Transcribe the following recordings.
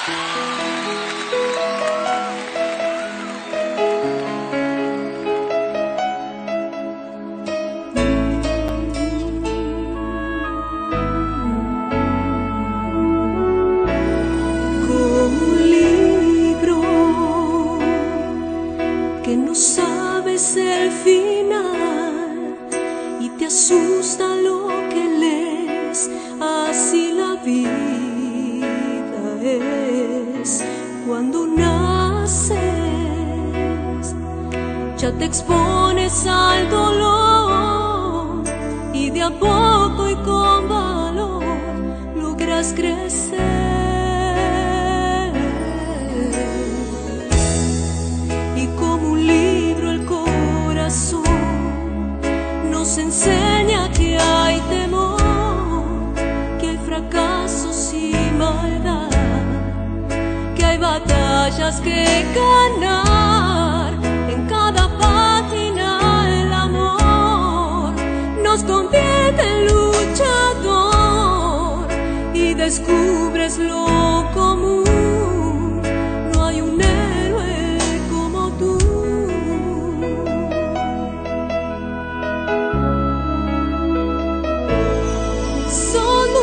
Que no sabes el final y te asusta lo que lees. Así la vida es. Cuando naces ya te expones al dolor y de a poco y con valor logras crecer. Nos enseña que hay temor, que hay fracasos y maldad, que hay batallas que ganar. En cada página el amor nos convierte en luchador y descubres lo común. No hay un héroe como tú.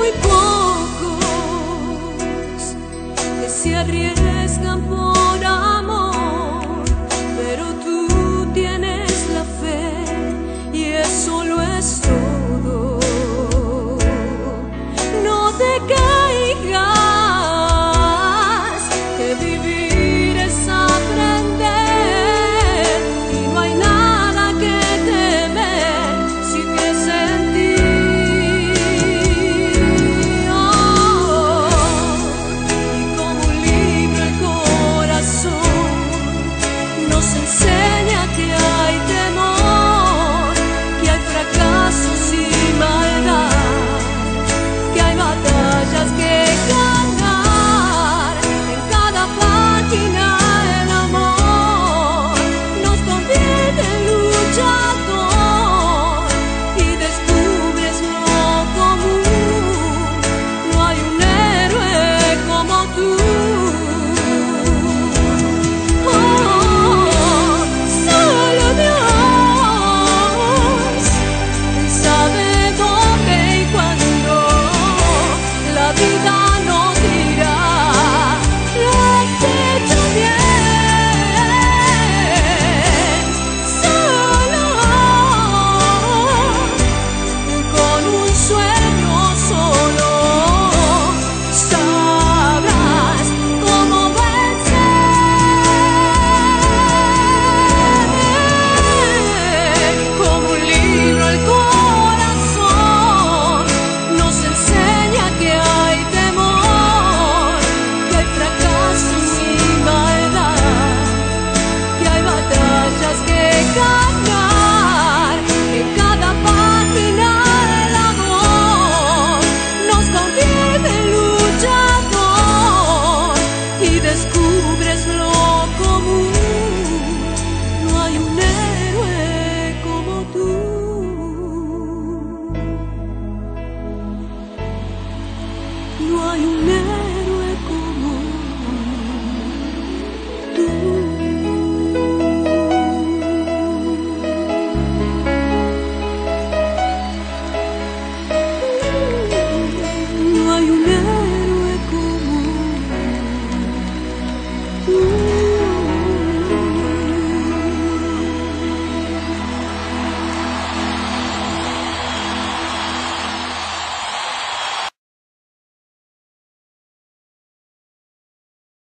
Se arriesgan por ahí.